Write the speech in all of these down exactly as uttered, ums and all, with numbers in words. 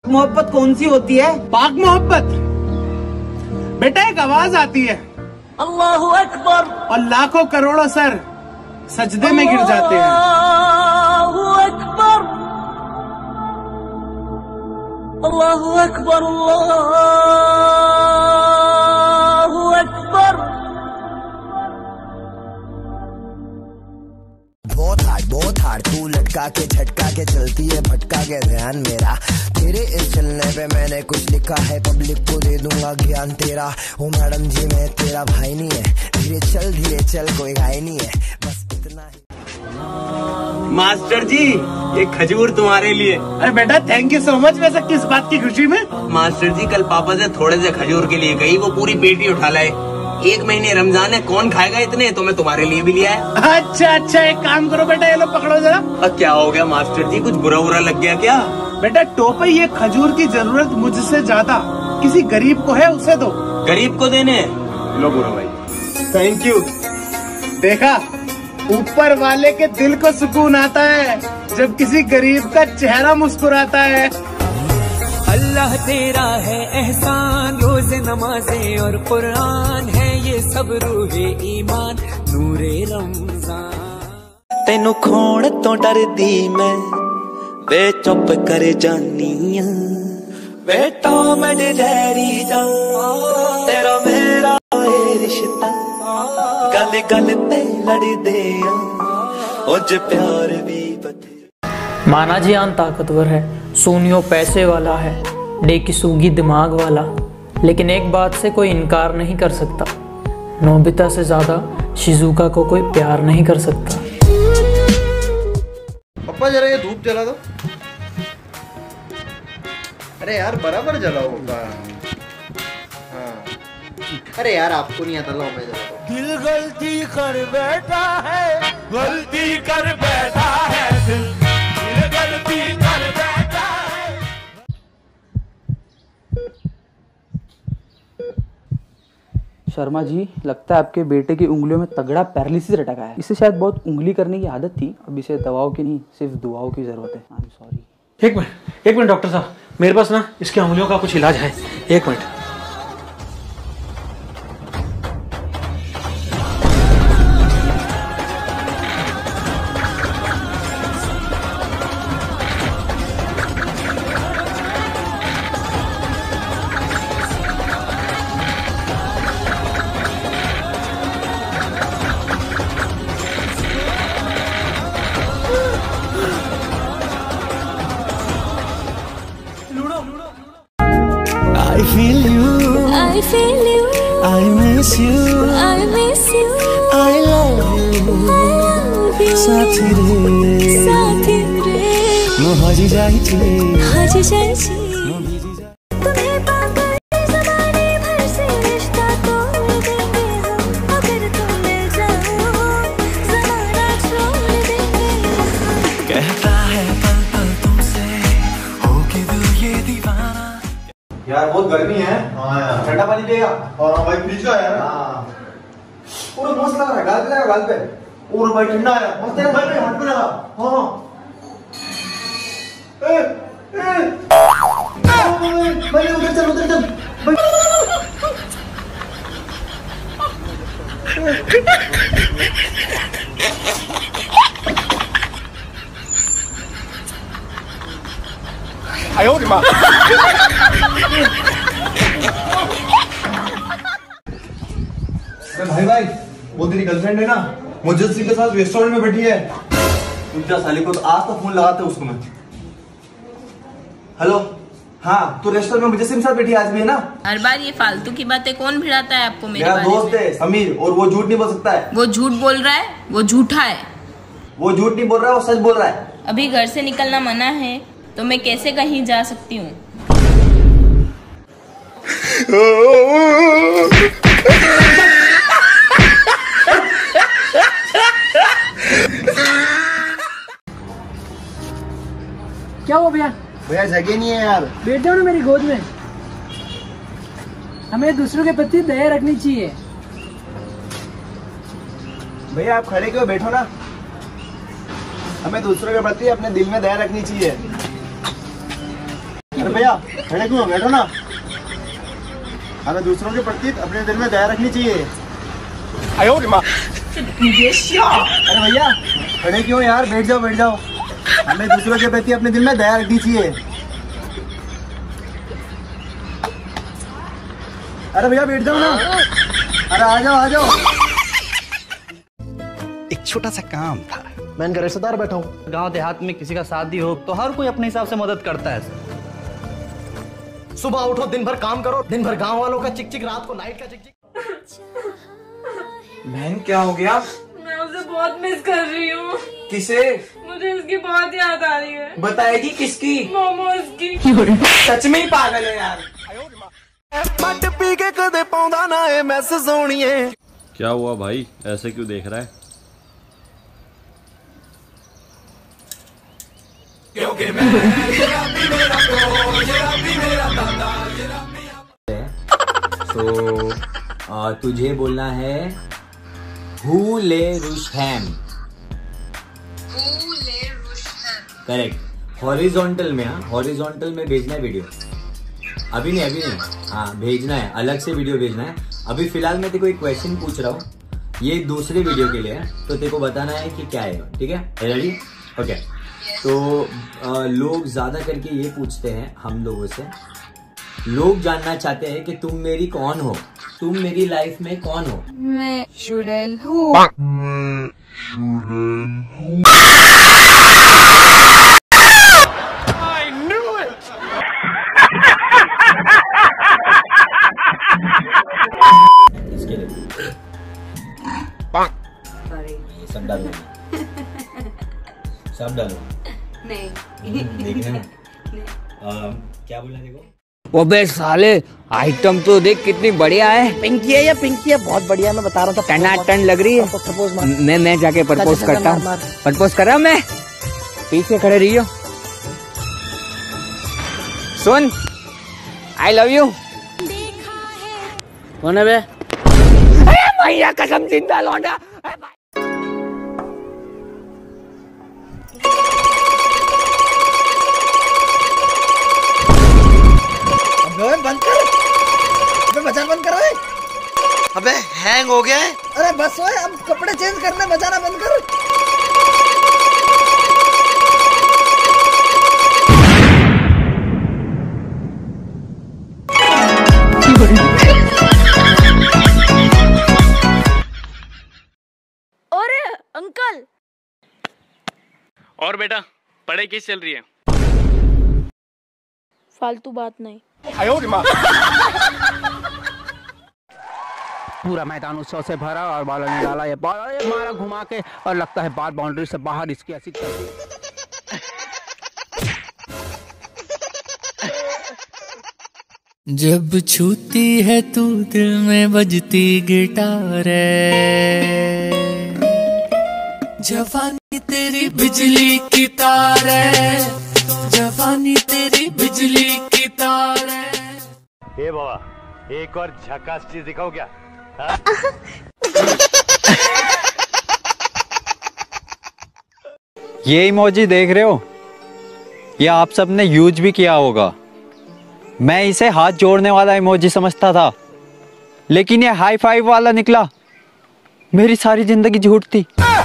मोहब्बत कौन सी होती है? पाक मोहब्बत बेटा एक आवाज आती है अल्लाहु अकबर और लाखों करोड़ों सर सजदे में गिर जाते हैं। अल्लाहु अकबर अल्लाहु अकबर अल्लाहु अकबर। बहुत हार्ड बहुत हार्ड तू लटका के झटका के चलती है भटका के ध्यान मेरा तेरे इस चलने पे मैंने कुछ लिखा है पब्लिक को दे दूंगा ज्ञान तेरा। ओ मैडम जी मैं तेरा भाई नहीं है धीरे चल धीरे चल कोई घाई नहीं है बस इतना ही। मास्टर जी ये खजूर तुम्हारे लिए। अरे बेटा थैंक यू सो मच। वैसे किस बात की खुशी में? मास्टर जी कल पापा से थोड़े से खजूर के लिए गई वो पूरी पेटी उठा लाए। एक महीने रमजान है कौन खाएगा इतने तो मैं तुम्हारे लिए भी लिया है। अच्छा अच्छा एक काम करो बेटा ये लो पकड़ो जरा। अब क्या हो गया मास्टर जी कुछ बुरा बुरा लग गया क्या? बेटा टोपई ये खजूर की जरूरत मुझसे ज्यादा किसी गरीब को है उसे दो। गरीब को देने लो बुरा भाई। Thank you. देखा ऊपर वाले के दिल को सुकून आता है जब किसी गरीब का चेहरा मुस्कुराता है। अल्लाह तेरा है एहसान रोज़ नमाज़े और कुरान है ये सब रूहे ईमान नूरे रमजान। तेनू खोण तो डरदी मैं वे चुप कर जानी बेटा मेरे डैडी जा तेरा मेरा रिश्ता गल गल ते लड़ दे उज प्यार भी बते। माना जियान ताकतवर है सोनियो पैसे वाला है डेकी सूगी दिमाग वाला लेकिन एक बात से कोई इनकार नहीं कर सकता नोबिता से ज्यादा शिजुका को कोई प्यार नहीं कर सकता। पापा जरा ये धूप जला दो। अरे यार बराबर जलाओ होगा। हाँ अरे यार आपको नहीं आता लो मैं जला। दिल गलती कर बैठा है गलती कर बैठा है दिल गलती कर बैठा है। शर्मा जी लगता है आपके बेटे की उंगलियों में तगड़ा पैरालिसिस रटका है। इसे शायद बहुत उंगली करने की आदत थी अब इसे दवाओं की नहीं सिर्फ दुआओं की जरूरत है। I am sorry. एक मिनट एक मिनट डॉक्टर साहब मेरे पास ना इसकी उंगलियों का कुछ इलाज है। एक minute. I feel you, I feel you, I miss you, I miss you, I love you, I love you, साथी रे, साथी रे, मैं हाजी जाई छी, हाजी जाई छी, मैं भीजी जा। तुम्हें पाकर ज़माने भर से रिश्ता तोड़ देंगे हम अगर तुम मिल जाओ ज़माना छोड़ देंगे हम। कहता है पल पल तुमसे हो के दिल ये दीवाना। यार बहुत गर्मी है। हाँ यार ठंडा पानी देगा। और भाई फ्रिज का यार। हाँ पूरा मस्त लग रहा है गाल पे लगा गाल पे। और भाई ठंडा है मस्त है भाई हाथ पे लगा। हाँ ए ए भाई उधर चल उधर चल आयो माँ। भाई भाई वो तेरी गर्लफ्रेंड है ना मुझसे के साथ रेस्टोरेंट में बैठी है। पूछा साली को तो आज तो फोन लगाते उसको मैं। हेलो हाँ तो रेस्टोरेंट में मुझसे के साथ बैठी आज भी है ना। हर बार ये फालतू की बातें कौन भिड़ाता है आपको मेरे बारे में? मेरा दोस्त है समीर और वो झूठ नहीं बोल सकता है। वो झूठ बोल रहा है वो झूठा है। वो झूठ नहीं बोल रहा है वो सच बोल रहा है। अभी घर से निकलना मना है तो मैं कैसे कहीं जा सकती हूँ? क्या हुआ भैया? भैया जगह नहीं है यार। बैठो ना मेरी गोद में। हमें दूसरों के प्रति दया रखनी चाहिए। भैया आप खड़े क्यों बैठो ना। हमें दूसरों के प्रति अपने दिल में दया रखनी चाहिए। अरे भैया खड़े क्यों, बैठो ना। हमें दूसरों के प्रति अपने दिल में दया रखनी चाहिए। अरे भैया खड़े क्यों यार, बैठ जाओ बैठ जाओ। हमें दूसरों के प्रति अपने दिल में दया रखनी चाहिए। अरे भैया बैठ जाओ ना। अरे आ जाओ आ जाओ। एक छोटा सा काम था, मैं इनका रिश्तेदार बैठा हूँ। गांव देहात में किसी का शादी हो तो हर कोई अपने हिसाब से मदद करता है। सुबह उठो, दिन भर काम करो, दिन भर गांव वालों का चिक चिक, रात को नाइट का चिक चिक। बहन क्या हो गया? मैं उसे बहुत मिस कर रही हूँ। किसे? मुझे उसकी बहुत याद आ रही है। बताएगी किसकी? मोमोज की। सच में ही पागल है यार। मट पी के कदे पाउंदा ना ए मैस सोनिए। क्या हुआ भाई, ऐसे क्यों देख रहा है? क्योंकि मैं तो आ, तुझे बोलना है हु ले रुशहैम। करेक्ट। हॉरिजॉन्टल में, हाँ हॉरिजॉन्टल में भेजना है वीडियो। अभी नहीं अभी नहीं, हाँ भेजना है, अलग से वीडियो भेजना है। अभी फिलहाल मैं तेरे को एक क्वेश्चन पूछ रहा हूँ, ये दूसरे वीडियो के लिए है, तो तेरे को बताना है कि क्या है। ठीक है, रेडी? ओके। तो आ, लोग ज्यादा करके ये पूछते हैं हम लोगों से, लोग जानना चाहते हैं कि तुम मेरी कौन हो, तुम मेरी लाइफ में कौन हो। मैं शुरेल हूँ। सब डालो, सब डालो। नहीं देखना है। क्या बोलना देखो। ओबे साले, आइटम तो देख कितनी बढ़िया है। पिंकी है या पिंकी है? बहुत बढ़िया, मैं बता रहा था। टना टन लग रही है। मैं मैं जाके प्रपोज करता हूँ। प्रपोज कर रहा हूँ मैं। पीछे खड़े रहियो। सुन, आई लव यू। कौन है बे? भैया कसम जिंदा लौंडा। बंद कर, अबे बजाना बंद करो। अबे हैंग हो गया है। अरे बस ओए, अब कपड़े चेंज करने, बजाना बंद कर। अरे अंकल। और बेटा पढ़ाई कैसी चल रही है? फालतू बात नहीं। पूरा मैदान उत्सव से भरा और बालों ने डाला ये बॉल, ये मारा घुमा के और लगता है बाल बाउंड्री से बाहर इसकी ऐसी कर दी। जब छूती है तू दिल में बजती गिटार है, जवानी तेरी बिजली की तार है, जवानी तेरी बिजली की तार है। ए बाबा, एक और झकास चीज दिखाओ क्या? ये इमोजी देख रहे हो, ये आप सबने यूज भी किया होगा। मैं इसे हाथ जोड़ने वाला इमोजी समझता था, लेकिन ये हाई फाइव वाला निकला। मेरी सारी जिंदगी झूठ थी।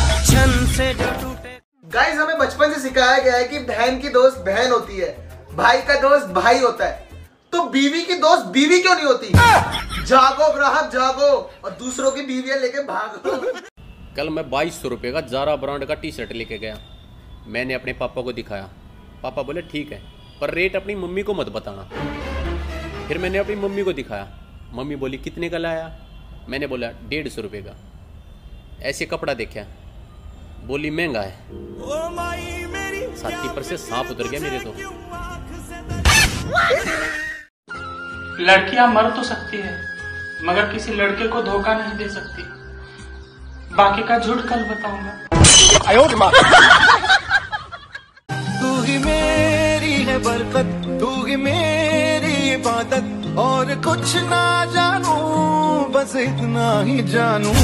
गाइस, हमें बचपन से सिखाया गया है कि बहन की दोस्त बहन होती है, भाई का दोस्त भाई होता है, तो बीवी की दोस्त बीवी क्यों नहीं होती? जागो ग्राहक जागो और दूसरों की बीवियां लेके भागो। कल मैं बाईस सौ रुपये का जारा ब्रांड का टी शर्ट लेके गया। मैंने अपने पापा को दिखाया। पापा बोले ठीक है, पर रेट अपनी मम्मी को मत बताना। फिर मैंने अपनी मम्मी को दिखाया। मम्मी बोली कितने का लाया? मैंने बोला डेढ़ सौ रुपये का। ऐसे कपड़ा देखा, बोली महंगा है। छाती पर से सांप उतर गया मेरे। तो लड़कियां मर तो सकती है, मगर किसी लड़के को धोखा नहीं दे सकती। बाकी का झूठ कल बताऊंगा। तू ही मेरी है बरकत, तू ही मेरी इबादत, और कुछ ना जानू, बस इतना ही जानू।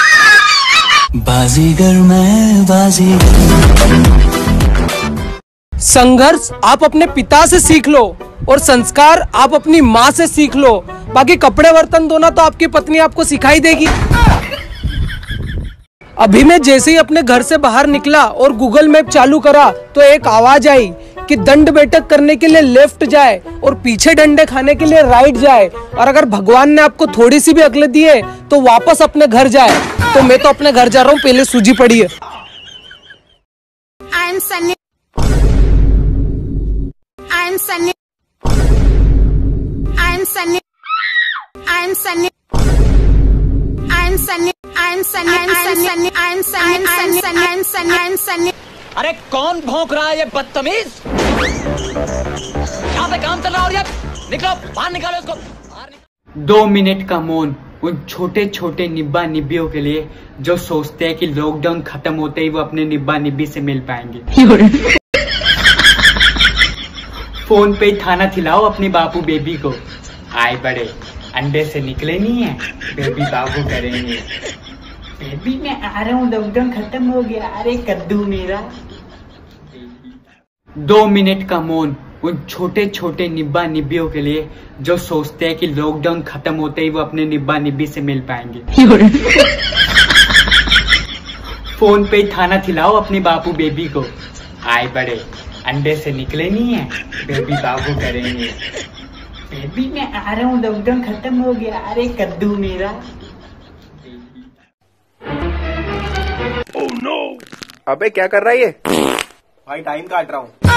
बाजीगर मैं बाजीगर। संघर्ष आप अपने पिता से सीख लो और संस्कार आप अपनी माँ से सीख लो। बाकी कपड़े बर्तन धोना तो आपकी पत्नी आपको सिखाई देगी। अभी मैं जैसे ही अपने घर से बाहर निकला और गूगल मैप चालू करा तो एक आवाज आई कि दंड बैठक करने के लिए लेफ्ट जाए और पीछे डंडे खाने के लिए राइट जाए, और अगर भगवान ने आपको थोड़ी सी भी अकल दी है तो वापस अपने घर जाए। तो मैं तो अपने घर जा रहा हूँ, पहले सूजी पड़ी है। I'm Sunny. I'm Sunny. I'm Sunny. I'm Sunny. I'm Sunny. I'm Sunny. I'm Sunny. I'm Sunny. I'm Sunny. I'm Sunny. I'm Sunny. अरे कौन भौंक रहा है ये बदतमीज? यहाँ पे काम चल रहा है और ये निकलो बाहर, निकालो इसको। दो मिनट का मौन उन छोटे छोटे निब्बा निब्बियों के लिए जो सोचते हैं कि लॉकडाउन खत्म होते ही वो अपने निब्बा निब्बी से मिल पाएंगे। फोन पे खाना खिलाओ अपनी बापू बेबी को। आए बड़े अंडे से निकले नहीं है, बेबी बाबू करेंगे। बेबी मैं आ रहा हूँ, लॉकडाउन खत्म हो गया, अरे कद्दू मेरा। दो मिनट का मौन उन छोटे छोटे निब्बा निब्बियों के लिए जो सोचते हैं कि लॉकडाउन खत्म होते ही वो अपने निब्बा निब्बी से मिल पाएंगे। फोन पे खाना खिलाओ अपनी बापू बेबी को। आए बड़े अंडे से निकले नहीं है, बेबी बाबू करेंगे। बेबी मैं आ रहा हूँ, लॉकडाउन खत्म हो गया, अरे कद्दू मेरा। Oh no! अबे क्या कर रहा है ये? भाई टाइम काट रहा हूँ।